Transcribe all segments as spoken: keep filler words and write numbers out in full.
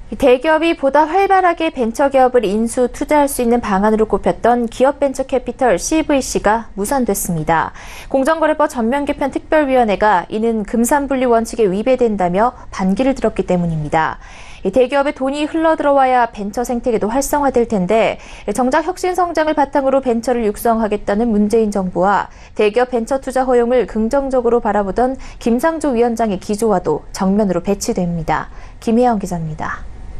대기업이 보다 활발하게 벤처기업을 인수, 투자할 수 있는 방안으로 꼽혔던 기업벤처캐피털 씨브이씨가 무산됐습니다. 공정거래법 전면개편 특별위원회가 이는 금산분리 원칙에 위배된다며 반기를 들었기 때문입니다. 대기업의 돈이 흘러들어와야 벤처 생태계도 활성화될 텐데 정작 혁신 성장을 바탕으로 벤처를 육성하겠다는 문재인 정부와 대기업 벤처 투자 허용을 긍정적으로 바라보던 김상조 위원장의 기조와도 정면으로 배치됩니다. 김혜영 기자입니다.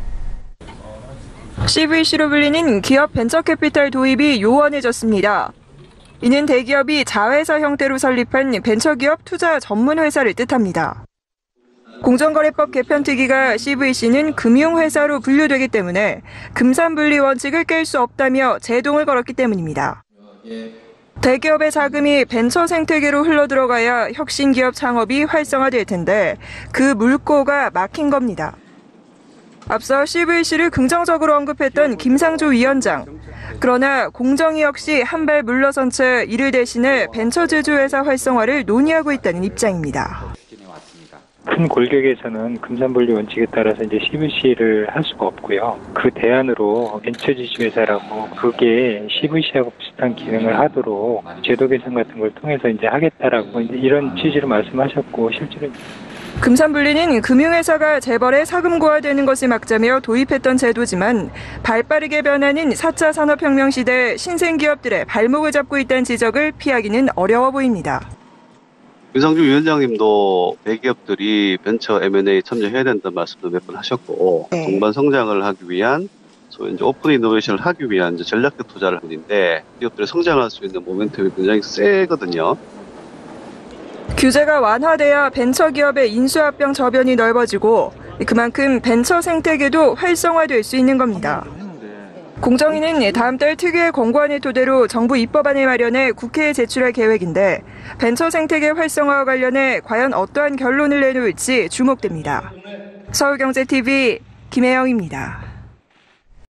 씨브이씨로 불리는 기업 벤처캐피탈 도입이 요원해졌습니다. 이는 대기업이 자회사 형태로 설립한 벤처기업 투자 전문회사를 뜻합니다. 공정거래법 개편특위가 씨브이씨는 금융회사로 분류되기 때문에 금산분리 원칙을 깰 수 없다며 제동을 걸었기 때문입니다. 대기업의 자금이 벤처 생태계로 흘러들어가야 혁신기업 창업이 활성화될 텐데 그 물꼬가 막힌 겁니다. 앞서 씨브이씨를 긍정적으로 언급했던 김상조 위원장. 그러나 공정위 역시 한 발 물러선 채 이를 대신해 벤처 제조회사 활성화를 논의하고 있다는 입장입니다. 큰 골격에서는 금산분리 원칙에 따라서 이제 씨브이씨를 할 수가 없고요. 그 대안으로 벤처지주회사라고 그게 씨브이씨하고 비슷한 기능을 하도록 제도 개선 같은 걸 통해서 이제 하겠다라고 이제 이런 취지로 말씀하셨고 실제로 금산분리는 금융회사가 재벌에 사금고화되는 것을 막자며 도입했던 제도지만 발빠르게 변하는 사 차 산업혁명 시대 신생기업들의 발목을 잡고 있다는 지적을 피하기는 어려워 보입니다. 김상조 위원장님도 대기업들이 벤처 엠 앤 에이 참여해야 된다는 말씀도 몇 번 하셨고 네. 동반 성장을 하기 위한 소위 이제 오픈 이노베이션을 하기 위한 이제 전략적 투자를 하는데 기업들이 성장할 수 있는 모멘텀이 굉장히 세거든요. 규제가 완화돼야 벤처기업의 인수합병 저변이 넓어지고 그만큼 벤처 생태계도 활성화될 수 있는 겁니다. 공정위는 다음 달 특유의 권고안을 토대로 정부 입법안을 마련해 국회에 제출할 계획인데 벤처 생태계 활성화와 관련해 과연 어떠한 결론을 내놓을지 주목됩니다. 서울경제티비 김혜영입니다.